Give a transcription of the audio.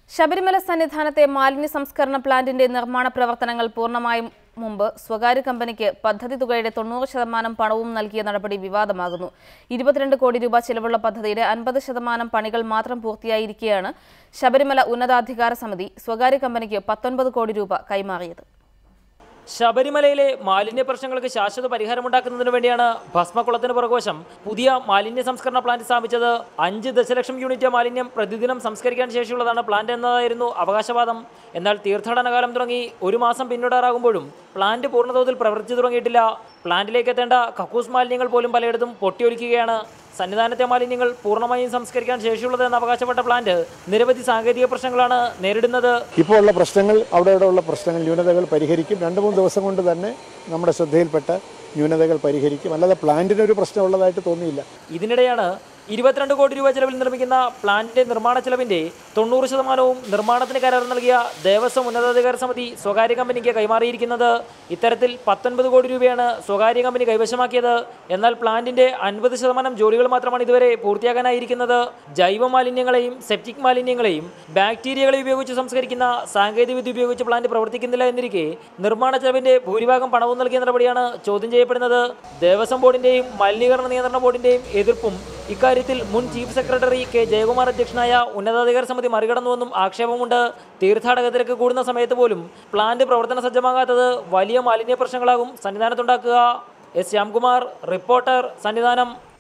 ശബരിമല സന്നിധാനത്തെ മാലിന്യ സംസ്കരണ പ്ലാന്റിന്റെ നിർമ്മാണ പ്രവർത്തനങ്ങൾ പൂർണ്ണമായും മുമ്പ് സ്വകാര്യ കമ്പനിക്ക് പദ്ധതി തുകയുടെ 90% പണവും നൽകിയ നടപടി വിവാദമാകുന്നു. 22 കോടി രൂപ ചിലവുള്ള പദ്ധതിയുടെ 50% പണികൾ മാത്രം പൂർത്തിയായിരിക്കെയാണ് ശബരിമല ഉന്നതാധികാര സമിതി സ്വകാര്യ കമ്പനിക്ക് 19 കോടി രൂപ കൈമാറിയത്. ശബരിമലയിലെ മാലിന്യ പ്രശ്നങ്ങൾക്ക് ശാശ്വത പരിഹാരമുണ്ടാക്കുന്നതിന് വേണ്ടിയാണ് ഭസ്മക്കുളത്തിന് പുറകുവശം പുതിയ മാലിന്യ സംസ്കരണ പ്ലാന്റ് സ്ഥാപിച്ചത്. 5 ദശലക്ഷം യൂണിറ്റ് മാലിന്യം പ്രതിദിനം സംസ്കരിക്കാൻ ശേഷിയുള്ളതാണ് പ്ലാന്റ് എന്നതായിരുന്നു അവകാശവാദം. എന്നാൽ തീർത്ഥാടന കാലം തുടങ്ങി 1 മാസം പിന്നിടാറാകുമ്പോഴും പ്ലാന്റ് പൂർണ്ണതോതിൽ പ്രവർത്തിച്ചു തുടങ്ങിയിട്ടില്ല. പ്ലാന്റിലേക്ക് എത്തേണ്ട കക്കൂസ് മാലിന്യങ്ങൾ പോലും പലയിടത്തും പൊട്ടിയൊലിക്കുകയാണ്. സന്നിധാനത്തെ മാലിന്യങ്ങൾ പൂർണ്ണമായും സംസ്കരിക്കാൻ ശേഷിയുള്ളതെന്ന് അവകാശപ്പെട്ട പ്ലാന്റ് നിരവധി സാങ്കേതിക പ്രശ്നങ്ങളാണ് നേരിടുന്നത്. ഇപ്പോൾ ഉള്ള പ്രശ്നങ്ങൾ അവിടെയുള്ള പ്രശ്നങ്ങൾ ന്യൂനതകൾ പരിഹരിക്കും. 2-3 ദിവസം കൊണ്ട് തന്നെ നമ്മുടെ ശ്രദ്ധയിൽപ്പെട്ട ന്യൂനതകൾ പരിഹരിക്കും. അല്ലാതെ പ്ലാന്റിനൊരു പ്രശ്നമുള്ളതായിട്ട് തോന്നിയില്ല. ഇതിനിടെയാണ് 22 കോടി രൂപ ചെലവിൽ നിർമ്മിക്കുന്ന പ്ലാന്റിന്റെ നിർമ്മാണ ചെലവിന്റെ 90% നിർമ്മാണത്തിന് കരാർ നൽകിയ ദേവസ്വം ഉന്നതാധികാര സമിതി സ്വകാര്യ കമ്പനിക്ക് കൈമാറിയിരിക്കുന്നത്. ഇത്തരത്തിൽ 19 കോടി രൂപയാണ് സ്വകാര്യ കമ്പനി കൈവശമാക്കിയത്. എന്നാൽ പ്ലാന്റിന്റെ 50% ജോലികൾ മാത്രമാണ് ഇതുവരെ പൂർത്തിയാക്കാനായിരിക്കുന്നത്. ജൈവ മാലിന്യങ്ങളെയും സെപ്റ്റിക് മാലിന്യങ്ങളെയും ബാക്ടീരിയകളെ ഉപയോഗിച്ച് സംസ്കരിക്കുന്ന സാങ്കേതികവിദ്യ ഉപയോഗിച്ച് പ്ലാന്റ് പ്രവർത്തിക്കുന്നില്ല എന്നിരിക്കെ നിർമ്മാണ ചെലവിന്റെ ഭൂരിഭാഗം പണവും നൽകിയ നടപടിയാണ് ചോദ്യം ചെയ്യപ്പെടുന്നത്. ദേവസ്വം ബോർഡിന്റെയും മലിനീകരണ നിയന്ത്രണ ബോർഡിന്റെയും എതിർപ്പും ഇക്കാര്യത്തിൽ മുൻ ചീഫ് സെക്രട്ടറി കെ ജയകുമാർ അധ്യക്ഷനായ ഉന്നതാധികാര സമിതി മറികടന്നുവെന്നും ആക്ഷേപമുണ്ട്. തീർത്ഥാടക തിരക്ക് കൂടുന്ന സമയത്ത് പോലും പ്ലാന്റ് പ്രവർത്തന സജ്ജമാകാത്തത് വലിയ മാലിന്യ പ്രശ്നങ്ങളാകും സന്നിധാനത്തുണ്ടാക്കുക. S Shyamkumar, reporter, Sannidhanam.